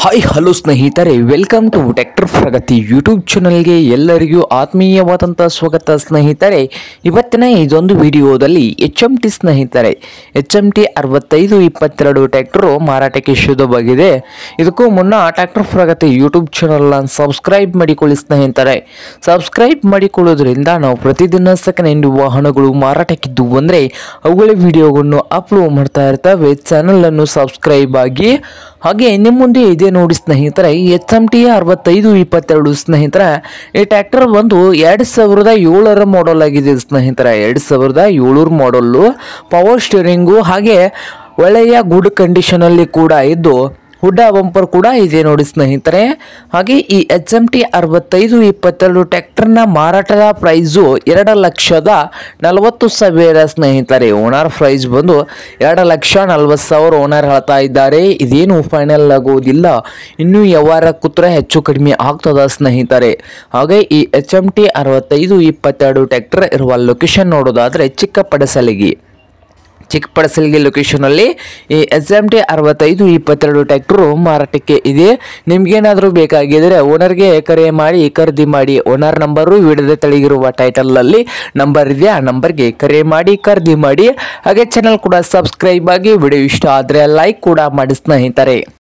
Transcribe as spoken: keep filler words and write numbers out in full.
Hi hello ಸ್ನೇಹಿತರೆ, welcome to tractor Pragati YouTube ಚಾನಲ್ಗೆ ಎಲ್ಲರಿಗೂ ಆತ್ಮೀಯವಾದಂಥ ಸ್ವಾಗತ. ಸ್ನೇಹಿತರೆ, ಇವತ್ತಿನ ಇದೊಂದು ವಿಡಿಯೋದಲ್ಲಿ ಎಚ್ ಎಮ್ ಟಿ ಸ್ನೇಹಿತರೆ ಎಚ್ ಎಮ್ ಟಿ ಅರವತ್ತೈದು ಇಪ್ಪತ್ತೆರಡು ಟ್ರ್ಯಾಕ್ಟರು ಮಾರಾಟಕ್ಕೆ ಶುದ್ಧವಾಗಿದೆ. ಇದಕ್ಕೂ ಮುನ್ನ ಟ್ರ್ಯಾಕ್ಟರ್ ಪ್ರಗತಿ ಯೂಟ್ಯೂಬ್ ಚಾನಲ್ನ ಸಬ್ಸ್ಕ್ರೈಬ್ ಮಾಡಿಕೊಳ್ಳಿ ಸ್ನೇಹಿತರೆ. ಸಬ್ಸ್ಕ್ರೈಬ್ ಮಾಡಿಕೊಳ್ಳೋದ್ರಿಂದ ನಾವು ಪ್ರತಿದಿನ ಸೆಕೆಂಡ್ ಹ್ಯಾಂಡ್ ವಾಹನಗಳು ಮಾರಾಟಕ್ಕಿದ್ದು ಅಂದರೆ ಅವುಗಳ ವಿಡಿಯೋಗಳನ್ನು ಅಪ್ಲೋಡ್ ಮಾಡ್ತಾ ಇರ್ತವೆ. ಚಾನಲನ್ನು ಸಬ್ಸ್ಕ್ರೈಬ್ ಆಗಿ. ಹಾಗೆ ನಿಮ್ಮ ಮುಂದೆ ಇದೆ ನೋಡಿ ಸ್ನೇಹಿತರೆ, ಎಚ್ ಎಮ್ ಟಿ ಅರವತ್ತೈದು ಇಪ್ಪತ್ತೆರಡು ಸ್ನೇಹಿತರೆ. ಈ ಟ್ರ್ಯಾಕ್ಟರ್ ಒಂದು ಎರಡು ಸಾವಿರದ ಏಳರ ಮಾಡೆಲ್ ಆಗಿದೆ ಸ್ನೇಹಿತರೆ. ಎರಡು ಸಾವಿರದ ಏಳರ ಮಾಡಲ್ಲು, ಪವರ್ ಸ್ಟೀರಿಂಗು, ಹಾಗೆ ಒಳ್ಳೆಯ ಗುಡ್ ಕಂಡೀಷನಲ್ಲಿ ಕೂಡ ಇದ್ದು ಹುಡ್ಡ ಬಂಪರ್ ಕೂಡ ಇದೆ ನೋಡಿ ಸ್ನೇಹಿತರೆ. ಹಾಗೆ ಈ ಎಚ್ ಎಮ್ ಟಿ ಅರವತ್ತೈದು ಇಪ್ಪತ್ತೆರಡು ಟ್ರ್ಯಾಕ್ಟರ್ನ ಮಾರಾಟದ ಪ್ರೈಸು ಎರಡು ಲಕ್ಷದ ನಲವತ್ತು ಸಾವಿರ ಸ್ನೇಹಿತರೆ. ಓನರ್ ಪ್ರೈಸ್ ಬಂದು ಎರಡು ಲಕ್ಷ ನಲ್ವತ್ತು ಸಾವಿರ ಓನರ್ ಹೇಳ್ತಾ ಇದ್ದಾರೆ. ಇದೇನು ಫೈನಲ್ ಆಗೋದಿಲ್ಲ, ಇನ್ನೂ ವ್ಯವಹಾರ ಕೂತ್ರೆ ಹೆಚ್ಚು ಕಡಿಮೆ ಆಗ್ತದ ಸ್ನೇಹಿತರೆ. ಹಾಗೆ ಈ ಎಚ್ ಎಮ್ ಟಿ ಅರವತ್ತೈದು ಇಪ್ಪತ್ತೆರಡು ಟ್ರ್ಯಾಕ್ಟರ್ ಇರುವ ಲೊಕೇಶನ್ ನೋಡೋದಾದರೆ ಚಿಕ್ಕಪಡಸಲಗಿ ಚಿಕ್ಕಪಡಸಲಗಿ ಲೊಕೇಶನಲ್ಲಿ ಈ ಎಚ್ ಎಮ್ ಟಿ ಅರವತ್ತೈದು ಇಪ್ಪತ್ತೆರಡು ಟ್ರ್ಯಾಕ್ಟರು ಮಾರಾಟಕ್ಕೆ ಇದೆ. ನಿಮ್ಗೇನಾದರೂ ಬೇಕಾಗಿದ್ದರೆ ಓನರ್ಗೆ ಕರೆ ಮಾಡಿ ಖರೀದಿ ಮಾಡಿ. ಓನರ್ ನಂಬರು ವಿಡಿಯೋದ ತೆಳಗಿರುವ ಟೈಟಲಲ್ಲಿ ನಂಬರ್ ಇದೆ, ಆ ನಂಬರ್ಗೆ ಕರೆ ಮಾಡಿ ಖರೀದಿ ಮಾಡಿ. ಹಾಗೆ ಚಾನಲ್ ಕೂಡ ಸಬ್ಸ್ಕ್ರೈಬ್ ಆಗಿ. ವಿಡಿಯೋ ಇಷ್ಟ ಆದರೆ ಲೈಕ್ ಕೂಡ ಮಾಡಿ ಸ್ನೇಹಿತರೆ.